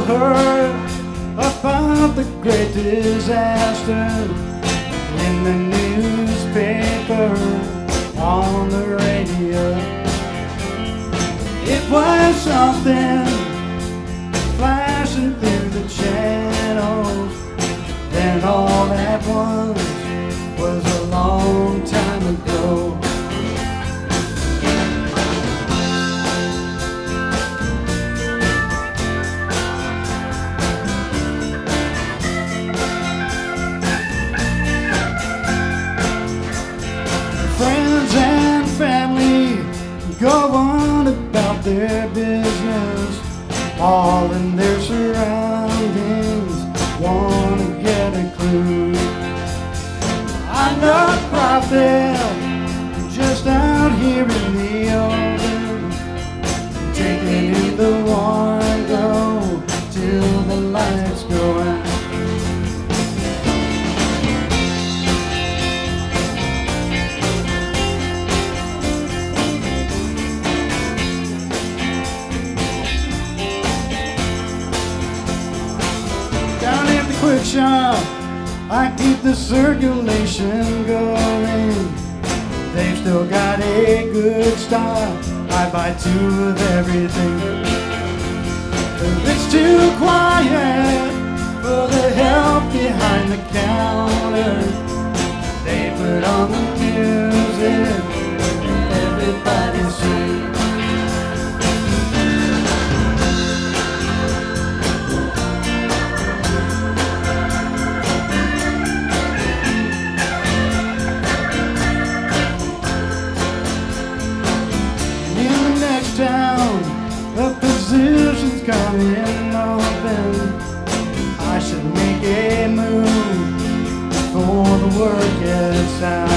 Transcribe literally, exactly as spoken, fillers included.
heard about the great disaster in the newspaper, on the radio. It was something flashing through the channels. Then all at once was a long time ago. Friends and family go on about their business, all in their surroundings, wanna get a clue. I'm not a prophet, just out here in the open, taking in the one go till the lights go out. Quick shop, I keep the circulation going. They've still got a good stock, I buy two of everything. If it's too quiet for the help behind the counter, they put on the music and everybody sings. Down, the position's coming open. I should make a move before the word gets out.